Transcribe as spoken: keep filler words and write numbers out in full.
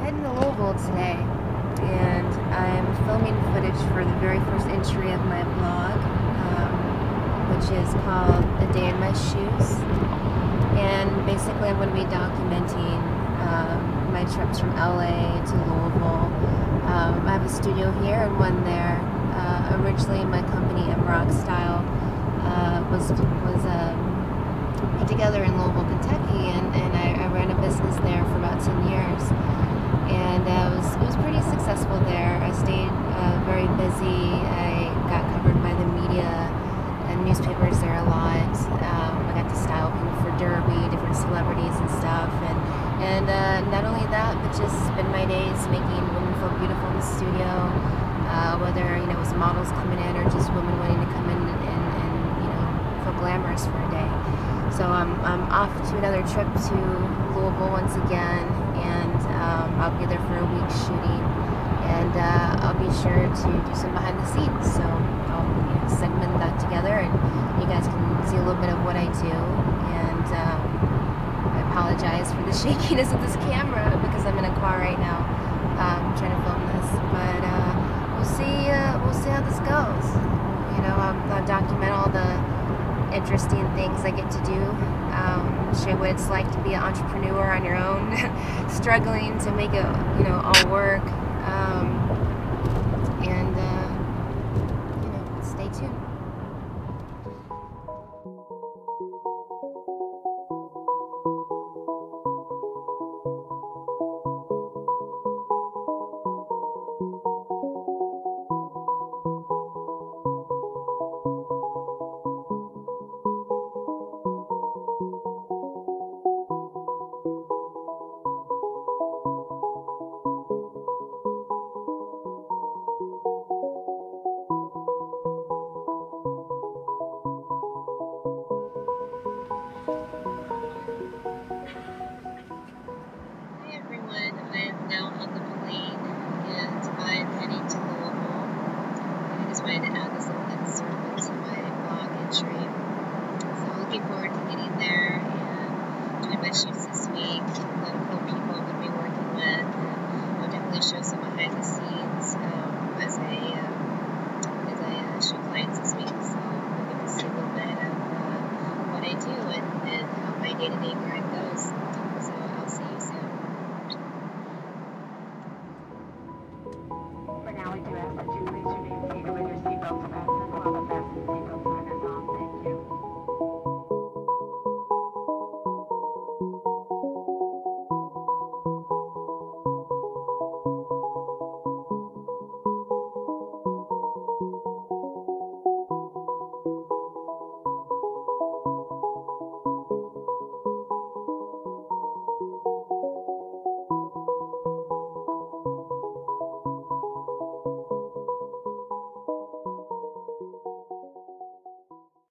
heading to Louisville today, and I'm filming footage for the very first entry of my blog, um, which is called A Day in My Shoes. And basically I'm going to be documenting um, my trips from L A to Louisville. Um, I have a studio here and one there. Uh, originally my company, Mrock Style, uh, was, was um, put together in Louisville, Kentucky, and, and I, I ran a business there for about ten years. And uh, it, was, it was pretty successful there. I stayed uh, very busy. I got covered by the media and newspapers there a lot. Um, I got to style people for Derby, different celebrities and stuff. And, and uh, not only that, but just spend my days making women feel beautiful in the studio, uh, whether you know it was models coming in or just women wanting to come in and, and, and you know feel glamorous for a day. So um, I'm off to another trip to Louisville once again, and um, I'll be there for a week shooting, and uh, I'll be sure to do some behind the scenes. So I'll you know, segment that together, and you guys can see a little bit of what I do. And um, I apologize for the shakiness of this camera because I'm in a car right now, um, trying to film this. But uh, we'll see. Uh, we'll see how this goes. You know, I'll, I'll document all the interesting things I get to do, um, show what it's like to be an entrepreneur on your own, struggling to make it, you know, all work. Um,